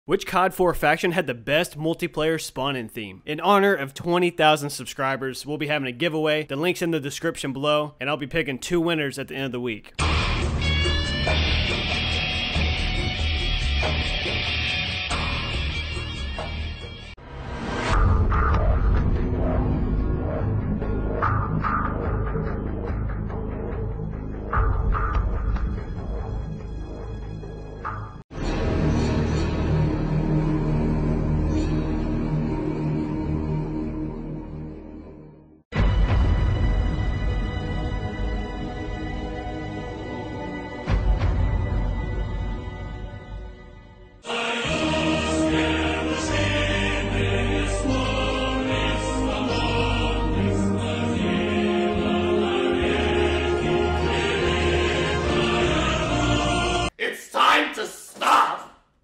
Which COD 4 faction had the best multiplayer spawn-in theme? In honor of 20,000 subscribers, we'll be having a giveaway. The link's in the description below, and I'll be picking 2 winners at the end of the week.